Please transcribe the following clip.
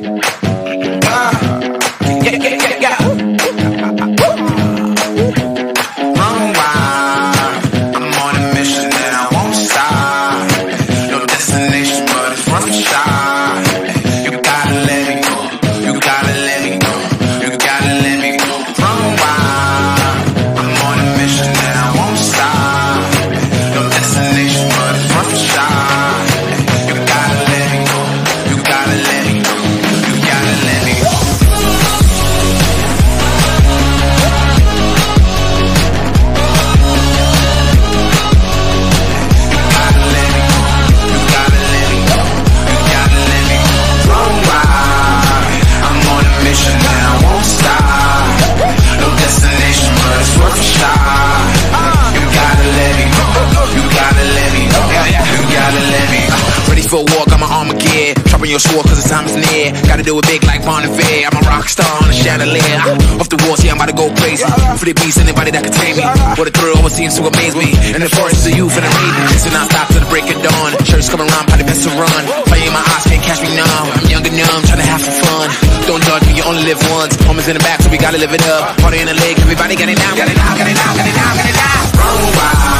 For a war, got my armor gear. Sharpen your sword cause the time is near. Gotta do it big like Bon Iver. I'm a rock star on a chandelier. Off the walls, yeah, I'm about to go crazy. For the beast, anybody that can tame me. What a thrill, always seems to amaze me. In the forest of youth and the raven. So now stop till the break of dawn. Shirts coming around, probably best to run. Fire in my eyes, can't catch me now. I'm young and numb, trying to have some fun. Don't judge me, you only live once. Homies in the back, so we gotta live it up. Party in the lake, everybody get it now. Get it now, get it now, get it now, get it now. Run wild.